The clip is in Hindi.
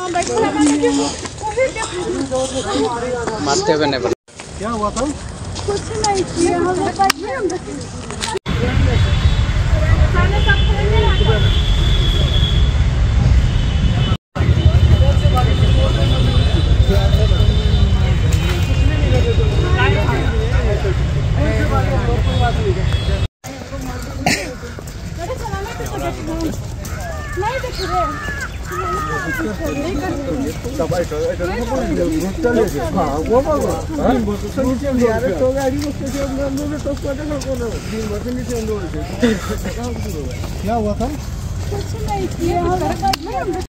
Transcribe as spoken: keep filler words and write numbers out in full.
मारते हुए नहीं। क्या हुआ था? कुछ नहीं किया हमने नहीं देख रहे क्या हुआ था? कुछ नहीं किया।